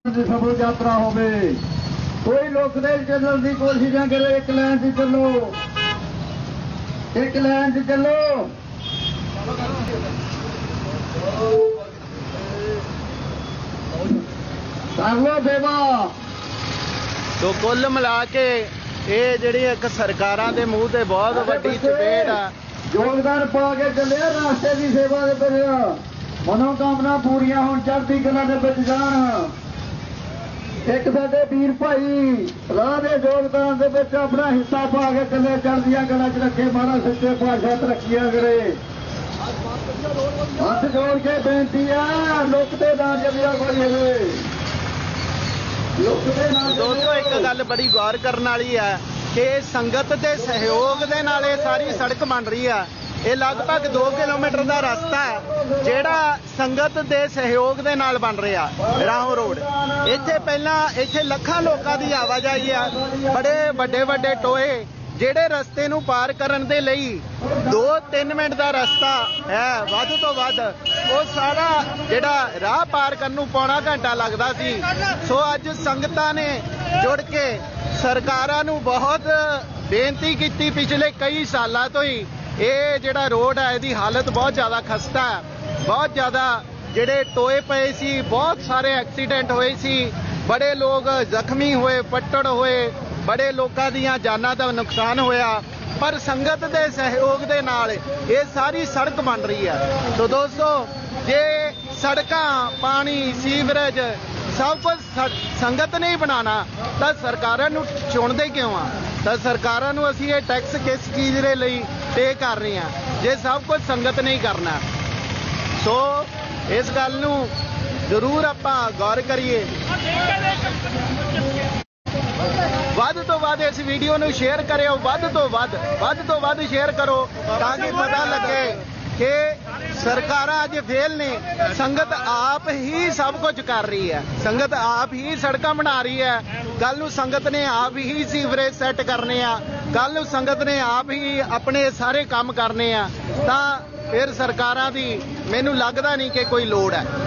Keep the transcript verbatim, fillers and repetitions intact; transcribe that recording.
सफल यात्रा होवे। कोई लोकदेश चलने की कोशिश ना करे। एक लाइन से चलो, एक लाइन से चलो। कर लो सेवा। तो कुल मिला के ये जिहड़ी एक सरकारां दे मूंह ते बहुत वड्डी चपेट आ। योगदान पा के चले रास्ते की सेवा दे विच मनोकामना पूरियां होण, चढ़दी कला दे विच जाण। एक साडे वीर भाई राह दे योगदान दे विच अपना हिस्सा पा के चले, चढ़दियां कला च रखे। महाराज सच्चे पातशाह तरक्कियां करे। हथ जोड़ के बेनती है, लुकते ना जलिया कोई होवे। दोस्तों एक गल बड़ी गौर करने वाली है कि संगत के सहयोग के नाल सारी सड़क बन रही है। ये लगभग दो किलोमीटर का रास्ता है जिहड़ा संगत के सहयोग के नाल बन रहा राहों रोड। इत्थे पहला इत्थे लखां लोकां दी आवाजाही है। बड़े वड्डे वड्डे टोए ਜਿਹੜੇ ਰਸਤੇ ਨੂੰ ਪਾਰ ਕਰਨ ਦੇ ਲਈ दो तीन मिनट ਦਾ ਰਸਤਾ ਹੈ ਵੱਧ ਤੋਂ ਵੱਧ, ਉਹ ਸਾਰਾ ਜਿਹੜਾ ਰਾਹ ਪਾਰ ਕਰਨ ਨੂੰ ਪੌਣਾ ਘੰਟਾ ਲੱਗਦਾ ਸੀ। ਸੋ ਅੱਜ ਸੰਗਤਾਂ ਨੇ ਜੁੜ ਕੇ ਸਰਕਾਰਾਂ ਨੂੰ ਬਹੁਤ ਬੇਨਤੀ ਕੀਤੀ। ਪਿਛਲੇ ਕਈ ਸਾਲਾਂ ਤੋਂ ਹੀ ਇਹ ਜਿਹੜਾ ਰੋਡ ਹੈ ਇਹਦੀ ਹਾਲਤ ਬਹੁਤ ਜ਼ਿਆਦਾ ਖਸਤਾ ਹੈ। ਬਹੁਤ ਜ਼ਿਆਦਾ ਜਿਹੜੇ ਟੋਏ ਪਏ ਸੀ, ਬਹੁਤ ਸਾਰੇ ਐਕਸੀਡੈਂਟ ਹੋਏ ਸੀ, ਬੜੇ ਲੋਕ ਜ਼ਖਮੀ ਹੋਏ, ਫੱਟੜ ਹੋਏ, बड़े लोगों दियां जानां दा नुकसान होया। पर संगत के सहयोग के नाल ये सारी सड़क बन रही है। तो दोस्तों जे सड़कां, पानी, सीवरेज सब कुछ संगत ने ही बनाना तो सरकारां नूं चुनदे क्यों आ? तो सरकारां नूं असीं ये टैक्स किस चीज़ दे लई पे कर रहे हैं जे सब कुछ संगत ने ही करना। सो इस गल नूं जरूर आपां गौर करिए। ਵੱਧ ਤੋਂ ਵੱਧ इस वीडियो ਨੂੰ शेयर करियो, ਵੱਧ ਤੋਂ ਵੱਧ ਵੱਧ ਤੋਂ ਵੱਧ शेयर करो ताकि पता लगे कि सरकारां अज फेल ने। संगत आप ही सब कुछ कर रही है, संगत आप ही सड़कां बना रही है। कल नूं संगत ने आप ही सीवरेज सैट करने आ, कल नूं संगत ने आप ही अपने सारे काम करने आ। तां फिर सरकारां दी मैनूं लगदा नहीं कि कोई लोड़ है।